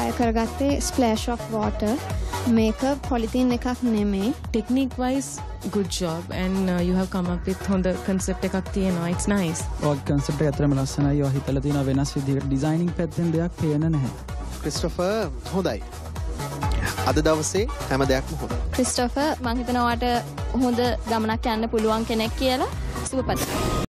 inspire කරගත්තේ splash of water. මේක polythene එකක් නෙමෙයි. Technique wise, good job, and you have come up with හොඳ concept එකක් තියෙනවා. It's nice. ඔය concept එක ඇත්තටම ලස්සනයි. ඔය හිතලා තියෙන වෙනස් විදිහට designing පැත්තෙන් දෙයක් පේන නැහැ. ක්‍රිස්ටොෆර් හොඳයි. අද දවසේ හැම දෙයක්ම හොඳයි. ක්‍රිස්ටොෆර් මං හිතනවා ඔයාට හොඳ ගමනක් යන්න පුළුවන් කෙනෙක් කියලා. සුබපත්.